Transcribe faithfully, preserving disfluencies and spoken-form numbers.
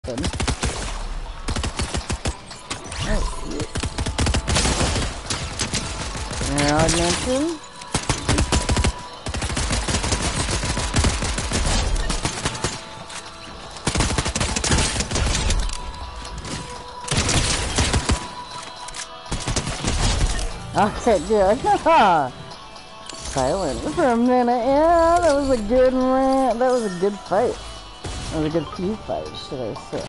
Now I mentioned. Okay, good. Silent for a minute. Yeah, that was a good rant. That was a good fight. That was a good few fights, should I say.